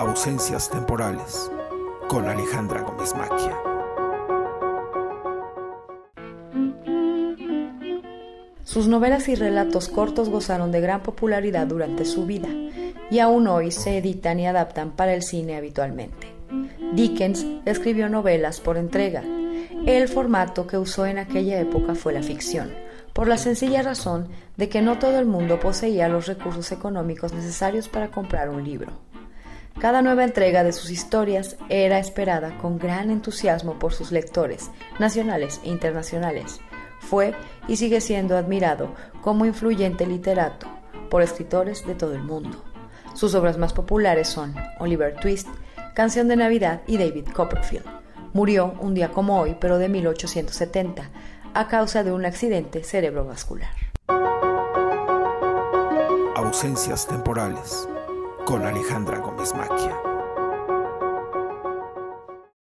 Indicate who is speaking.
Speaker 1: Ausencias temporales con Alejandra Gómez Maquia.
Speaker 2: Sus novelas y relatos cortos gozaron de gran popularidad durante su vida y aún hoy se editan y adaptan para el cine habitualmente. Dickens escribió novelas por entrega. El formato que usó en aquella época fue la ficción, por la sencilla razón de que no todo el mundo poseía los recursos económicos necesarios para comprar un libro. Cada nueva entrega de sus historias era esperada con gran entusiasmo por sus lectores, nacionales e internacionales. Fue y sigue siendo admirado como influyente literato por escritores de todo el mundo. Sus obras más populares son Oliver Twist, Canción de Navidad y David Copperfield. Murió un día como hoy, pero de 1870, a causa de un accidente cerebrovascular.
Speaker 1: Ausencias temporales con Alejandra Gómez Maquia.